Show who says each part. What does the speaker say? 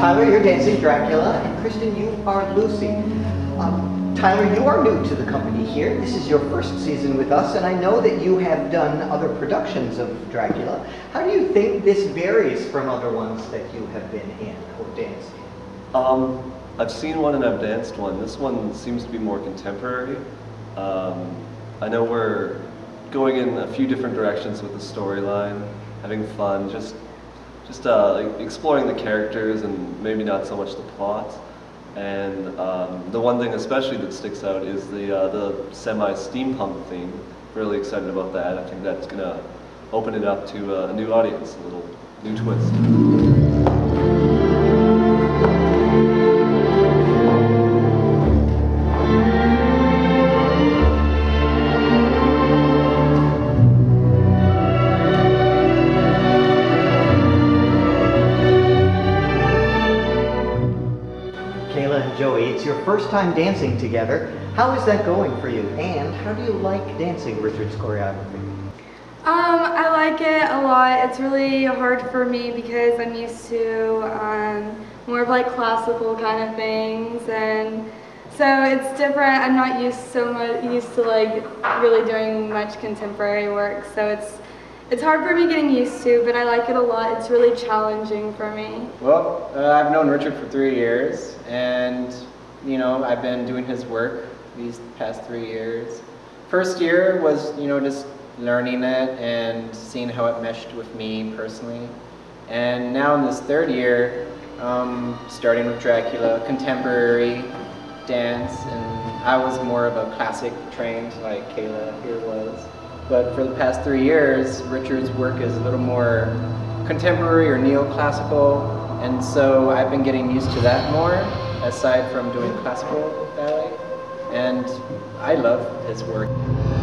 Speaker 1: Tyler, you're dancing Dracula, and Kristen, you are Lucy. Tyler, you are new to the company here. This is your first season with us, and I know that you have done other productions of Dracula. How do you think this varies from other ones that you have been in or danced in?
Speaker 2: I've seen one and I've danced one. This one seems to be more contemporary. I know we're going in a few different directions with the storyline, having fun, just like exploring the characters and maybe not so much the plot. And the one thing especially that sticks out is the semi-steampunk theme. Really excited about that. I think that's gonna open it up to a new audience, a little new twist.
Speaker 1: Joey, it's your first time dancing together. How is that going for you? And how do you like dancing Richard's choreography?
Speaker 3: I like it a lot. It's really hard for me because I'm used to more of like classical kind of things, and so it's different. I'm not used to like really doing much contemporary work, so it's hard for me getting used to, but I like it a lot. It's really challenging for me.
Speaker 4: Well, I've known Richard for 3 years, and you know, I've been doing his work these past 3 years. First year was, you know, just learning it and seeing how it meshed with me personally. And now in this third year, starting with Dracula, contemporary dance, and I was more of a classic trained like Kayla here was. But for the past 3 years, Richard's work is a little more contemporary or neoclassical, and so I've been getting used to that more, aside from doing classical ballet, and I love his work.